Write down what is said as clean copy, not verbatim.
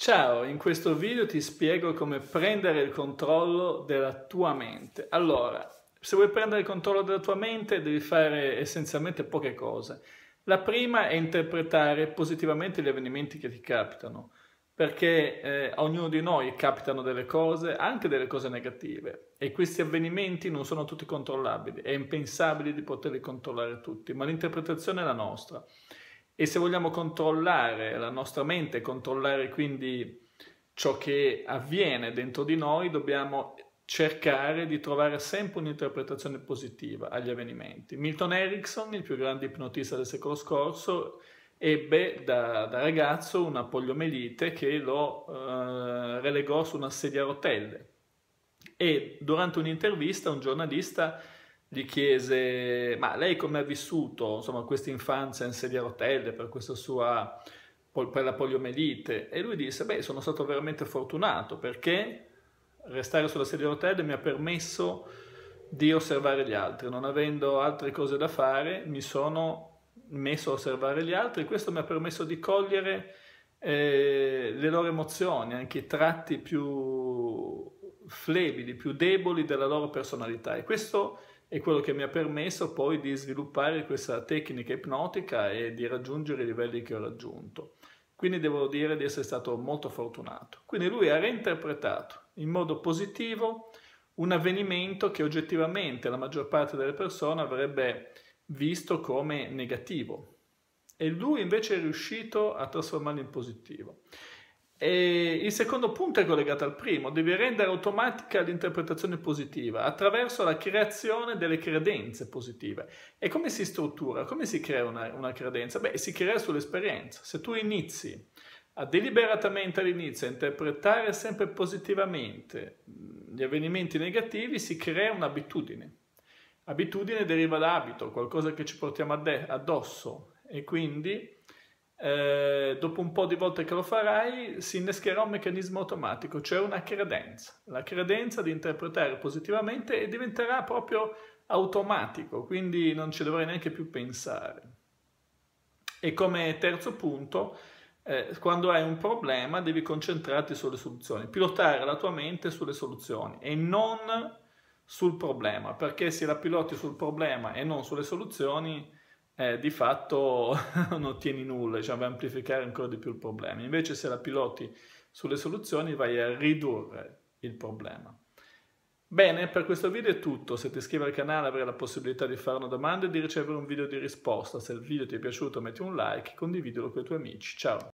Ciao, in questo video ti spiego come prendere il controllo della tua mente. Allora, se vuoi prendere il controllo della tua mente devi fare essenzialmente poche cose. La prima è interpretare positivamente gli avvenimenti che ti capitano, perché a ognuno di noi capitano delle cose, anche delle cose negative, e questi avvenimenti non sono tutti controllabili, è impensabile di poterli controllare tutti, ma l'interpretazione è la nostra. E se vogliamo controllare la nostra mente, controllare quindi ciò che avviene dentro di noi, dobbiamo cercare di trovare sempre un'interpretazione positiva agli avvenimenti. Milton Erickson, il più grande ipnotista del secolo scorso, ebbe da ragazzo una poliomelite che lo relegò su una sedia a rotelle e durante un'intervista un giornalista gli chiese: ma lei come ha vissuto, insomma, questa infanzia in sedia a rotelle per la poliomelite? E lui disse: beh, sono stato veramente fortunato perché restare sulla sedia a rotelle mi ha permesso di osservare gli altri. Non avendo altre cose da fare, mi sono messo a osservare gli altri e questo mi ha permesso di cogliere le loro emozioni, anche i tratti più flebili, più deboli della loro personalità. E questo è quello che mi ha permesso poi di sviluppare questa tecnica ipnotica e di raggiungere i livelli che ho raggiunto. Quindi devo dire di essere stato molto fortunato. Quindi lui ha reinterpretato in modo positivo un avvenimento che oggettivamente la maggior parte delle persone avrebbe visto come negativo. E lui invece è riuscito a trasformarlo in positivo. E il secondo punto è collegato al primo: devi rendere automatica l'interpretazione positiva attraverso la creazione delle credenze positive. E come si struttura? Come si crea una credenza? Beh, si crea sull'esperienza. Se tu inizi deliberatamente all'inizio a interpretare sempre positivamente gli avvenimenti negativi, si crea un'abitudine. Abitudine deriva da abito, qualcosa che ci portiamo addosso, e quindi dopo un po' di volte che lo farai si innescherà un meccanismo automatico, cioè una credenza. La credenza di interpretare positivamente e diventerà proprio automatico, quindi non ci dovrai neanche più pensare. E come terzo punto, quando hai un problema devi concentrarti sulle soluzioni, pilotare la tua mente sulle soluzioni e non sul problema, perché se la piloti sul problema e non sulle soluzioni, di fatto non ottieni nulla, cioè vai a amplificare ancora di più il problema. Invece se la piloti sulle soluzioni vai a ridurre il problema. Bene, per questo video è tutto. Se ti iscrivi al canale avrai la possibilità di fare una domanda e di ricevere un video di risposta. Se il video ti è piaciuto metti un like, condividilo con i tuoi amici. Ciao!